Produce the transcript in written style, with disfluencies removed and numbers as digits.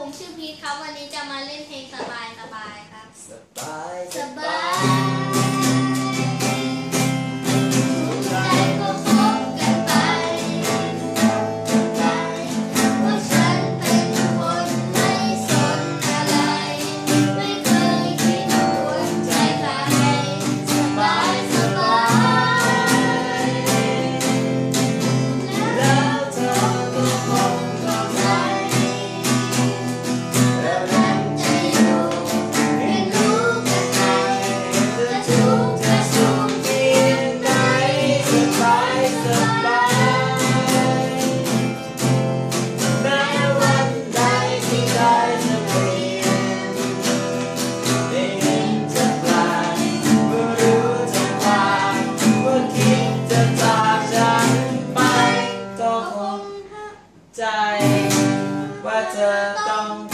ผมชื่อพีทครับวันนี้จะมาเล่นเพลงสบายสบายครับสบายสบายทุกใจก็คบกันไปว่าฉันเป็นคนไม่สนอะไรไม่เคยคิดหวนใจใครสบายสบายแล้วเธอก็คงเข้าใจแล้วนั้นจะอยู่เรียนรู้กันไปจะทุกข์จะสุขเพียงไหนสบายสบายแม้วันใดที่ได้จะเปลี่ยนได้เห็นจะแปลกก็รู้จะผ่านว่าคิดจะจากฉันไปก็คงใจว่าเธอต้อง